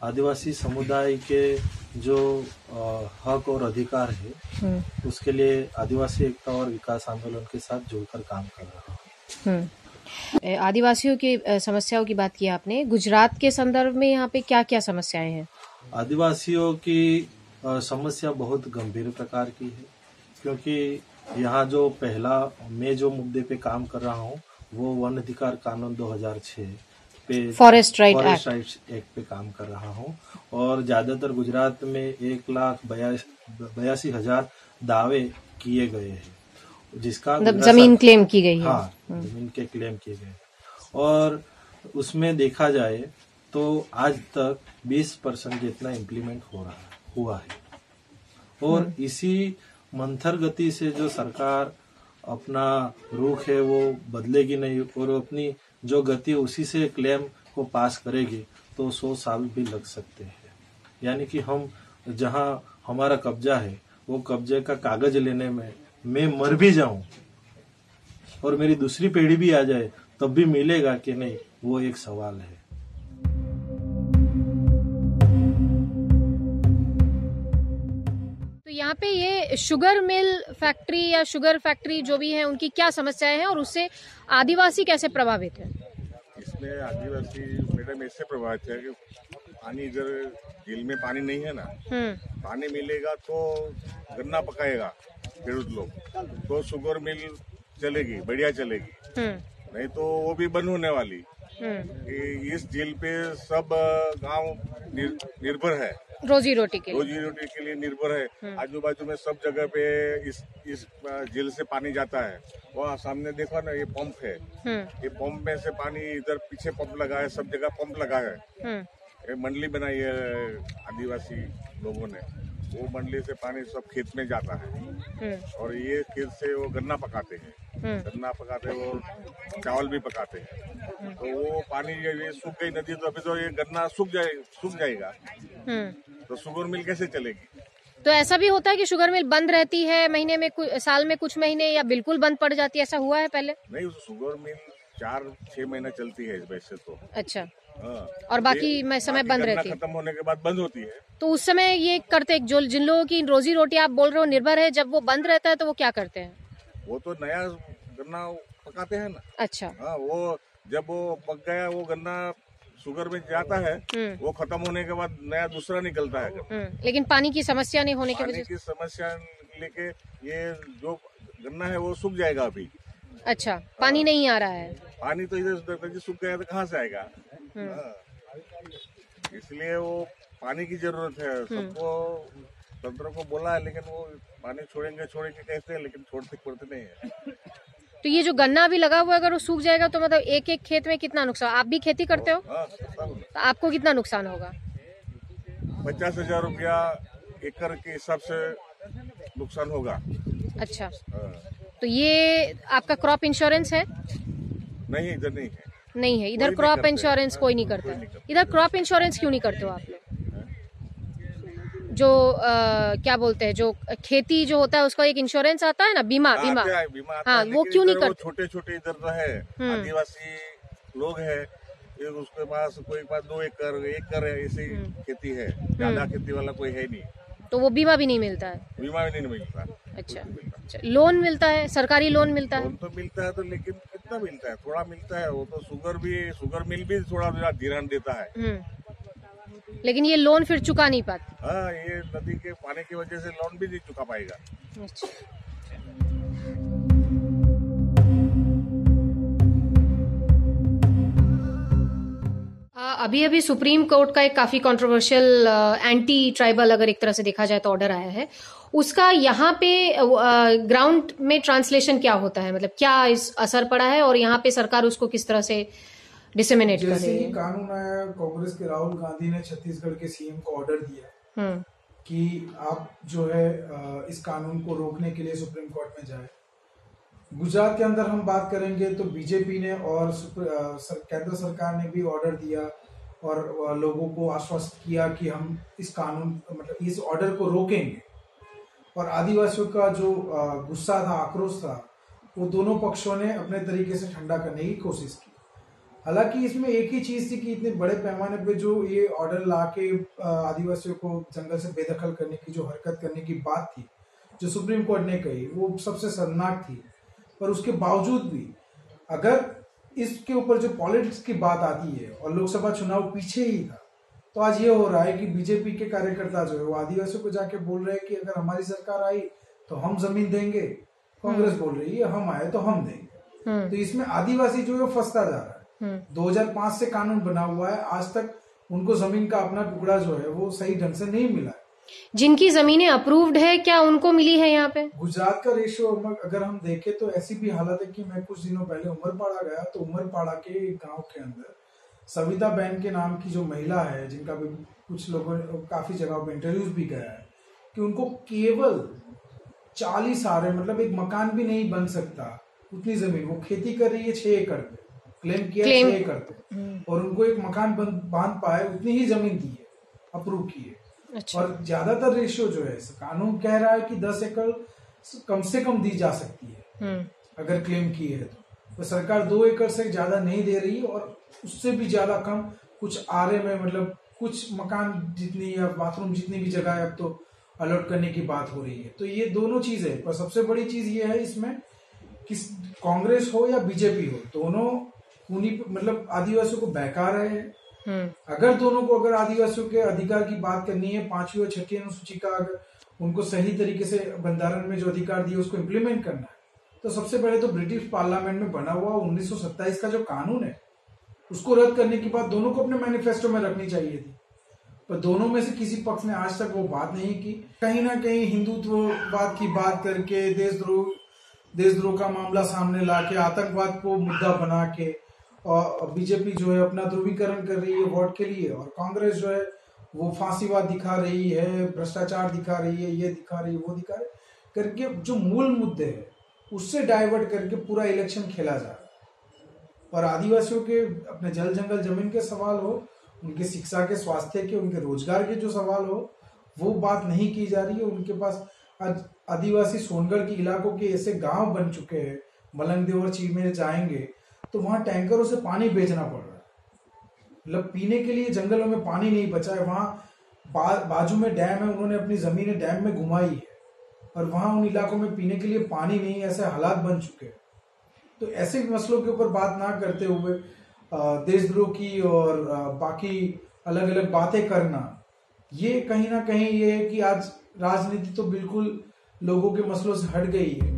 आदिवासी समुदाय के जो हक और अधिकार है उसके लिए आदिवासी एकता और विकास आंदोलन के साथ जुड़कर काम कर रहा हूँ। आदिवासियों की समस्याओं की बात की आपने, गुजरात के संदर्भ में यहाँ पे क्या क्या समस्याएं हैं? आदिवासियों की समस्या बहुत गंभीर प्रकार की है, क्योंकि यहाँ जो पहला मैं जो मुद्दे पे काम कर रहा हूँ वो वन अधिकार कानून 2006 पे फॉरेस्ट राइट एक्ट पे काम कर रहा हूँ। और ज्यादातर गुजरात में 1,82,000 दावे किए गए हैं, जिसका जमीन क्लेम की गई है। हाँ, जमीन के क्लेम किए गए। और उसमें देखा जाए तो आज तक 20% जितना इम्प्लीमेंट हुआ है। और इसी मंथर गति से जो सरकार अपना रुख है वो बदलेगी नहीं, और अपनी जो गति उसी से क्लेम को पास करेगी तो 100 साल भी लग सकते हैं। यानी कि हम जहां हमारा कब्जा है वो कब्जे का कागज लेने में मैं मर भी जाऊं और मेरी दूसरी पीढ़ी भी आ जाए तब भी मिलेगा कि नहीं, वो एक सवाल है। तो यहाँ पे ये शुगर मिल फैक्ट्री या शुगर फैक्ट्री जो भी है उनकी क्या समस्याएं हैं और उससे आदिवासी कैसे प्रभावित है? इसमें आदिवासी मैडम ऐसे प्रभावित है कि पानी इधर झील में पानी नहीं है ना, पानी मिलेगा तो गन्ना पकाएगा खेडूत लोग, तो शुगर मिल चलेगी, बढ़िया चलेगी। नहीं तो वो भी बंद होने वाली। इस झील पे सब गांव निर्भर है, रोजी रोटी के लिए निर्भर है। आजू बाजू में सब जगह पे इस झील से पानी जाता है। वहाँ सामने देखो ना, ये पंप है, ये पंप में से पानी, इधर पीछे पंप लगा है, सब जगह पंप लगा है। ये मंडली बनाई है आदिवासी लोगों ने, वो मंडली से पानी सब खेत में जाता है। और ये खेत से वो गन्ना पकाते हैं, वो चावल भी पकाते हैं। तो वो पानी ये सूख गई नदी, तो अभी तो ये गन्ना सूख जाएगा, तो शुगर मिल कैसे चलेगी? तो ऐसा भी होता है कि शुगर मिल बंद रहती है महीने में, साल में कुछ महीने, या बिल्कुल बंद पड़ जाती है, ऐसा हुआ है पहले? नहीं, शुगर मिल 4-6 महीना चलती है वैसे तो। अच्छा। और बाकी समय बंद रहती है? खत्म होने के बाद बंद होती है। तो उस समय ये करते, जो जिन लोगों की रोजी रोटी आप बोल रहे हो निर्भर है, जब वो बंद रहता है तो वो क्या करते हैं? वो तो नया गन्ना पकाते हैं ना। अच्छा। हाँ, वो जब वो पक गया, वो गन्ना शुगर में जाता है, वो खत्म होने के बाद नया दूसरा निकलता है। लेकिन पानी की समस्या नहीं होने की वजह से, पानी की समस्या लेके ये जो गन्ना है वो सूख जाएगा अभी। अच्छा, पानी नहीं आ रहा है? पानी तो इधर सूख गया तो कहाँ से आएगा? इसलिए वो पानी की जरूरत है सबको। तंत्र को बोला है, लेकिन वो पानी छोड़ेंगे कहते हैं, लेकिन छोड़ते नहीं है। तो ये जो गन्ना अभी लगा हुआ है, अगर वो सूख जाएगा तो मतलब एक एक खेत में कितना नुकसान? आप भी खेती करते हो? तो आपको कितना नुकसान होगा? 50,000 रुपया एकड़ के हिसाब से नुकसान होगा। अच्छा। तो ये आपका क्रॉप इंश्योरेंस है? नहीं, इधर नहीं है। नहीं है इधर क्रॉप इंश्योरेंस कोई नहीं करता है। इधर क्रॉप इंश्योरेंस क्यों नहीं करते हो आप लोग? जो क्या बोलते हैं, जो खेती जो होता है उसका एक इंश्योरेंस आता है ना, बीमा। हाँ, वो क्यों नहीं करते? छोटे इधर तो है, आदिवासी लोग है, उसके पास कोई 2 एकड़ 1 एकड़ ऐसी खेती है, ज्यादा खेती वाला कोई है नहीं, तो वो बीमा भी नहीं मिलता है? बीमा भी नहीं मिलता। अच्छा। लोन मिलता है, सरकारी लोन मिलता है? लोन तो मिलता है, तो लेकिन कितना मिलता है? थोड़ा मिलता है। वो तो शुगर मिल भी थोड़ा धिरान देता है। लेकिन ये लोन फिर चुका नहीं पाते? हाँ, ये नदी के पानी की वजह से लोन भी नहीं चुका पाएगा। अच्छा। अभी सुप्रीम कोर्ट का एक काफी कंट्रोवर्शियल एंटी ट्राइबल, अगर एक तरह से देखा जाए तो, ऑर्डर आया है। उसका यहाँ पे ग्राउंड में ट्रांसलेशन क्या होता है, मतलब क्या इस असर पड़ा है और यहाँ पे सरकार उसको किस तरह से डिसेमिनेट कर रही है? जैसे ही कानून आया, कांग्रेस के राहुल गांधी ने छत्तीसगढ़ के सीएम को ऑर्डर दिया कि आप जो है इस कानून को रोकने के लिए सुप्रीम कोर्ट में जाए। गुजरात के अंदर हम बात करेंगे तो बीजेपी ने और केंद्र सरकार ने भी ऑर्डर दिया और लोगों को आश्वस्त किया कि हम इस ऑर्डर को रोकेंगे। और आदिवासियों का जो गुस्सा था, आक्रोश था, वो दोनों पक्षों ने अपने तरीके से ठंडा करने की कोशिश की। हालांकि इसमें एक ही चीज थी कि इतने बड़े पैमाने पे जो ये ऑर्डर ला के आदिवासियों को जंगल से बेदखल करने की जो हरकत करने की बात थी, जो सुप्रीम कोर्ट ने कही, वो सबसे शर्मनाक थी। पर उसके बावजूद भी अगर इसके ऊपर जो पॉलिटिक्स की बात आती है और लोकसभा चुनाव पीछे ही था, तो आज ये हो रहा है कि बीजेपी के कार्यकर्ता जो है वो आदिवासियों को जाके बोल रहे हैं कि अगर हमारी सरकार आई तो हम जमीन देंगे। कांग्रेस बोल रही है हम आए तो हम देंगे। तो इसमें आदिवासी जो है फंसता जा रहा है। 2005 से कानून बना हुआ है, आज तक उनको जमीन का अपना टुकड़ा जो है वो सही ढंग से नहीं मिला है। जिनकी जमीनें अप्रूव्ड है क्या उनको मिली है यहाँ पे? गुजरात का रेशियो अगर हम देखें तो ऐसी भी हालत है कि मैं कुछ दिनों पहले उमरपाड़ा गया, तो उमरपाड़ा के गांव के अंदर सविता बहन के नाम की जो महिला है, जिनका भी कुछ लोगों ने काफी जगह पे इंटरव्यूज भी गया है, कि उनको केवल 40 आरे, मतलब एक मकान भी नहीं बन सकता उतनी जमीन, वो खेती कर रही है 6 एकड़ पे, क्लेम किया 6 एकड़ पे, और उनको एक मकान बांध पाए उतनी ही जमीन दी है, अप्रूव की है। अच्छा। और ज्यादातर रेशियो जो है कानून कह रहा है कि 10 एकड़ कम से कम दी जा सकती है अगर क्लेम की है तो सरकार 2 एकड़ से ज्यादा नहीं दे रही, और उससे भी ज्यादा कम कुछ आरे में, मतलब कुछ मकान जितनी या बाथरूम जितनी भी जगह है अब तो अलॉट करने की बात हो रही है। तो ये दोनों चीजें, पर सबसे बड़ी चीज ये है इसमें कि कांग्रेस हो या बीजेपी हो, दोनों उन्हीं मतलब आदिवासियों को बहका रहे हैं। अगर दोनों को अगर आदिवासियों के अधिकार की बात करनी है, 5वीं और 6ठी अनुसूची का अगर उनको सही तरीके से बंधारण में जो अधिकार दिए उसको इम्प्लीमेंट करना है, तो सबसे पहले तो ब्रिटिश पार्लियामेंट में बना हुआ 1927 का जो कानून है उसको रद्द करने की बात दोनों को अपने मैनिफेस्टो में रखनी चाहिए थी, पर दोनों में से किसी पक्ष ने आज तक वो बात नहीं की। कहीं ना कहीं हिंदुत्ववाद की बात करके, देशद्रोह का मामला सामने लाके, आतंकवाद को मुद्दा बना के, और बीजेपी जो है अपना ध्रुवीकरण कर रही है वोट के लिए, और कांग्रेस जो है वो फांसीवाद दिखा रही है, भ्रष्टाचार दिखा रही है, ये दिखा रही है, वो दिखा रही है करके, जो मूल मुद्दे है उससे डाइवर्ट करके पूरा इलेक्शन खेला जा रहा है। और आदिवासियों के अपने जल जंगल जमीन के सवाल हो, उनके शिक्षा के, स्वास्थ्य के, उनके रोजगार के जो सवाल हो, वो बात नहीं की जा रही है। उनके पास आज आदिवासी सोनगढ़ के इलाकों के ऐसे गांव बन चुके हैं, मलंगदेव और चीर में जाएंगे तो वहां टैंकरों से पानी बेचना पड़ रहा है, मतलब पीने के लिए जंगलों में पानी नहीं बचा है। वहां बाजू में डैम है, उन्होंने अपनी जमीनें डैम में घुमाई है, और वहां उन इलाकों में पीने के लिए पानी नहीं, ऐसे हालात बन चुके हैं। तो ऐसे मसलों के ऊपर बात ना करते हुए देशद्रोह की और बाकी अलग अलग बातें करना, ये कहीं ना कहीं ये है कि आज राजनीति तो बिल्कुल लोगों के मसलों से हट गई है।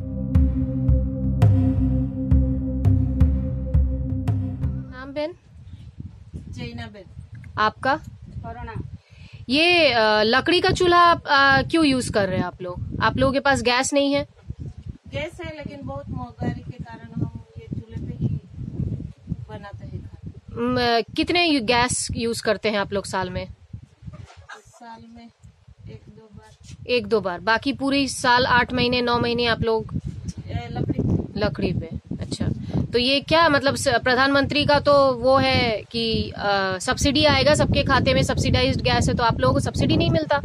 नाम बेन? जैना बेन। आपका? कोरोना। ये लकड़ी का चूल्हा आप क्यों यूज कर रहे हैं आप लोग? आप लोगों के पास गैस नहीं है? गैस है, लेकिन बहुत महंगाई के कारण हम ये चूल्हे पे ही बनाते हैं खाना। कितने गैस यूज करते हैं आप लोग साल में? साल में 1-2 बार। 1-2 बार। बाकी पूरी साल 8 महीने 9 महीने आप लोग लकड़ी पे। अच्छा, तो ये क्या मतलब प्रधानमंत्री का तो वो है कि सब्सिडी आएगा सबके खाते में, सब्सिडाइज्ड गैस है, तो आप लोगों को सब्सिडी नहीं मिलता?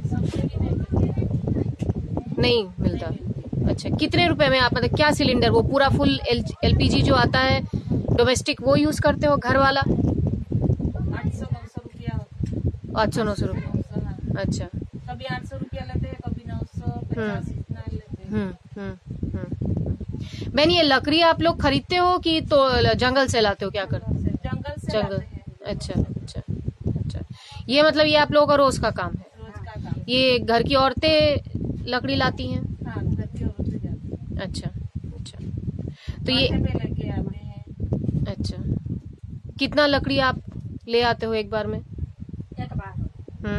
नहीं मिलता। अच्छा, कितने रुपए में आप मतलब क्या सिलेंडर, वो पूरा फुल एलपीजी जो आता है डोमेस्टिक, वो यूज करते हो घर वाला? 800-900 रुपया। 800-900 रुपया। अच्छा, कभी 800 रुपया लेते हैं, कभी 950 इतना लेते हैं। बहन, ये लकड़ी आप लोग खरीदते हो कि तो जंगल से लाते हो? क्या करते हो? जंगल से लाते हैं। अच्छा अच्छा अच्छा, ये मतलब ये आप लोगों का रोज का काम है? रोज का काम। ये घर की औरतें लकड़ी लाती हैं? हाँ, घर की औरतें जाती हैं। अच्छा अच्छा, तो ये माथे पे लेके आते हैं। अच्छा, कितना लकड़ी आप ले आते हो एक बार में? एक बार।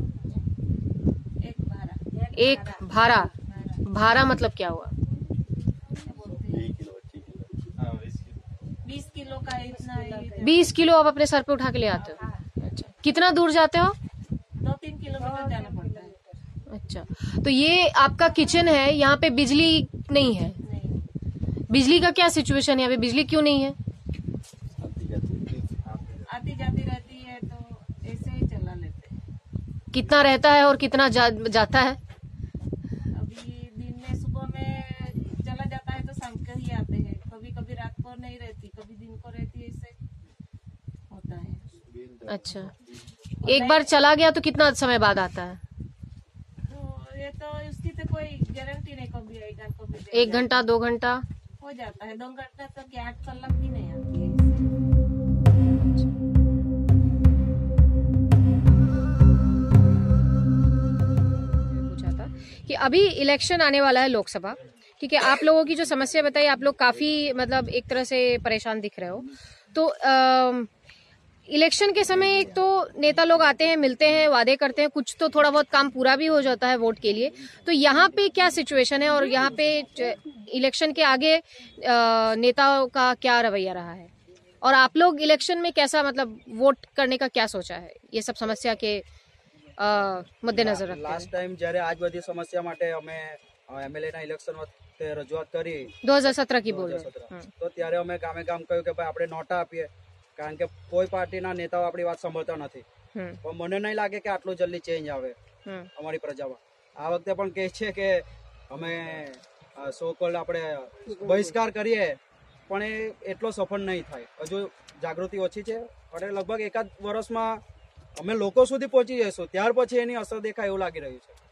एक भारा? भारा मतलब क्या हुआ? 20 किलो का इतना। 20 किलो आप अपने सर पे उठा के ले आते हो? अच्छा, कितना दूर जाते हो? 2-3 किलोमीटर जाना पड़ता है। अच्छा, तो ये आपका किचन है, यहाँ पे बिजली नहीं है? नहीं। बिजली का क्या सिचुएशन है यहाँ पे? बिजली क्यों नहीं है? आती जाती रहती है, तो ऐसे ही चला लेते हैं। कितना रहता है और कितना जाता है? अभी दिन में सुबह में चला जाता है तो शाम को ही आते हैं, कभी कभी रात को नहीं रहती, कभी दिन को रहती है। इससे अच्छा, एक बार चला गया तो कितना समय बाद आता है? तो ये तो उसकी तो कोई गारंटी नहीं, कभी आएगा कभी 1 घंटा 2 घंटा हो जाता है, 2 घंटा तक 8 कलाक भी नहीं आती है। पूछा था कि अभी इलेक्शन आने वाला है लोकसभा, ठीक है, आप लोगों की जो समस्या बताई, आप लोग काफी मतलब एक तरह से परेशान दिख रहे हो, तो इलेक्शन के समय एक तो नेता लोग आते हैं, मिलते हैं, वादे करते हैं, कुछ तो थोड़ा बहुत काम पूरा भी हो जाता है वोट के लिए, तो यहाँ पे क्या सिचुएशन है और यहाँ पे इलेक्शन के आगे नेताओं का क्या रवैया रहा है, और आप लोग इलेक्शन में कैसा मतलब वोट करने का क्या सोचा है, ये सब समस्या के मद्देनजर रखते लास्ट टाइम जયારે આજ બધી સમસ્યા માટે અમે એમએલએ ના ઇલેક્શન વખતે રજૂઆત કરી 2017 की बोल रहे हैं, 2017 તો ત્યારે અમે ગામે ગામ કહ્યું કે ભાઈ આપણે નોટા આપીએ, કારણ કે કોઈ પાર્ટીના નેતાઓ આપણી વાત સાંભળતા નથી, પણ મને નહીં લાગે કે આટલું જલ્દી ચેન્જ આવે અમારી પ્રજામાં। આ વખતે પણ કહે છે કે અમે સો કોલ્ડ આપણે બહિષ્કાર કરીએ, પણ એ એટલો સફળ નહીં થાય, હજુ જાગૃતિ ઓછી છે, અને લગભગ એકાદ વર્ષમાં અમે લોકો સુધી પહોંચી જઈશું, ત્યાર પછી એની અસર દેખાય એવું લાગી રહ્યું છે।